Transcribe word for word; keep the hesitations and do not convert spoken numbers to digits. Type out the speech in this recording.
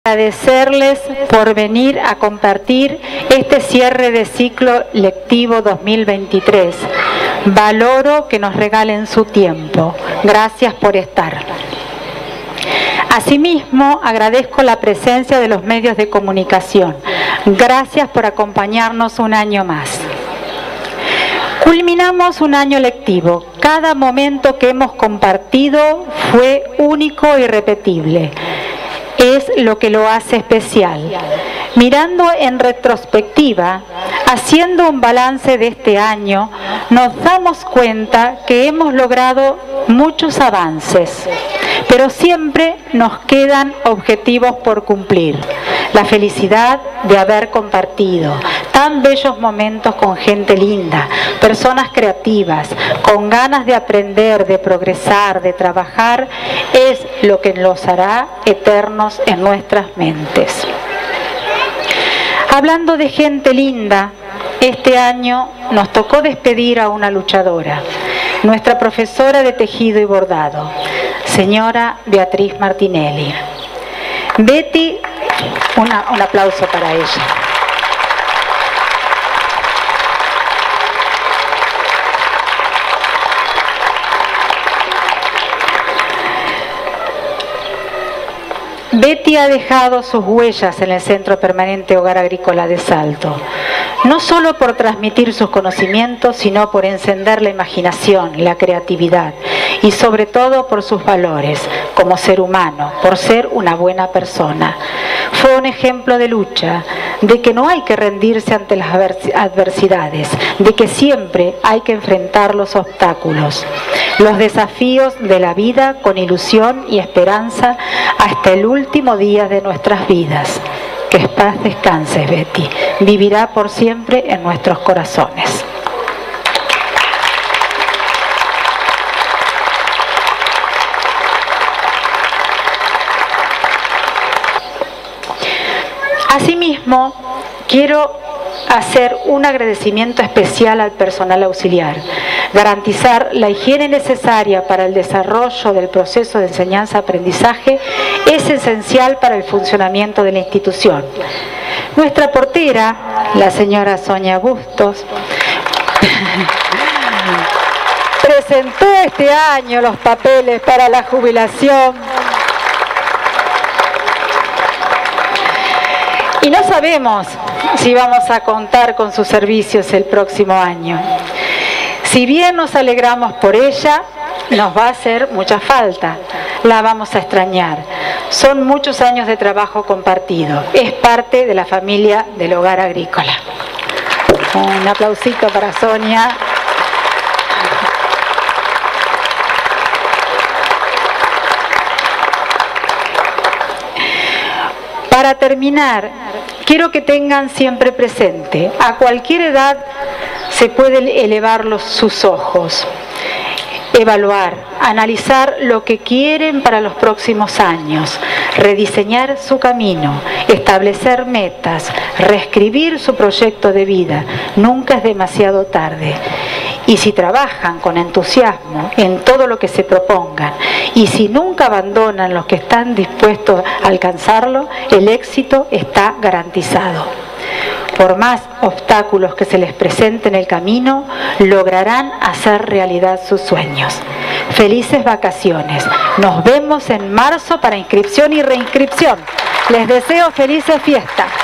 Agradecerles por venir a compartir este cierre de ciclo lectivo dos mil veintitrés. Valoro que nos regalen su tiempo. Gracias por estar. Asimismo, agradezco la presencia de los medios de comunicación. Gracias por acompañarnos un año más. Culminamos un año lectivo. Cada momento que hemos compartido fue único y irrepetible. Es lo que lo hace especial. Mirando en retrospectiva, haciendo un balance de este año, nos damos cuenta que hemos logrado muchos avances, pero siempre nos quedan objetivos por cumplir. La felicidad de haber compartido tan bellos momentos con gente linda, personas creativas, con ganas de aprender, de progresar, de trabajar, es lo que los hará eternos en nuestras mentes. Hablando de gente linda, este año nos tocó despedir a una luchadora, nuestra profesora de tejido y bordado, señora Beatriz Martinelli. Betty, una, un aplauso para ella. Betty ha dejado sus huellas en el Centro Permanente Hogar Agrícola de Salto, no solo por transmitir sus conocimientos, sino por encender la imaginación, la creatividad y sobre todo por sus valores como ser humano, por ser una buena persona. Fue un ejemplo de lucha, de que no hay que rendirse ante las adversidades, de que siempre hay que enfrentar los obstáculos, los desafíos de la vida con ilusión y esperanza hasta el último día de nuestras vidas. Que en paz descanses, Betty. Vivirá por siempre en nuestros corazones. Asimismo, quiero hacer un agradecimiento especial al personal auxiliar. Garantizar la higiene necesaria para el desarrollo del proceso de enseñanza-aprendizaje es esencial para el funcionamiento de la institución. Nuestra portera, la señora Sonia Bustos, presentó este año los papeles para la jubilación. Y no sabemos si vamos a contar con sus servicios el próximo año. Si bien nos alegramos por ella, nos va a hacer mucha falta. La vamos a extrañar. Son muchos años de trabajo compartido. Es parte de la familia del Hogar Agrícola. Un aplausito para Sonia. Para terminar, quiero que tengan siempre presente, a cualquier edad se pueden elevar los, sus ojos, evaluar, analizar lo que quieren para los próximos años, rediseñar su camino, establecer metas, reescribir su proyecto de vida. Nunca es demasiado tarde. Y si trabajan con entusiasmo en todo lo que se propongan, y si nunca abandonan los que están dispuestos a alcanzarlo, el éxito está garantizado. Por más obstáculos que se les presenten en el camino, lograrán hacer realidad sus sueños. Felices vacaciones. Nos vemos en marzo para inscripción y reinscripción. Les deseo felices fiestas.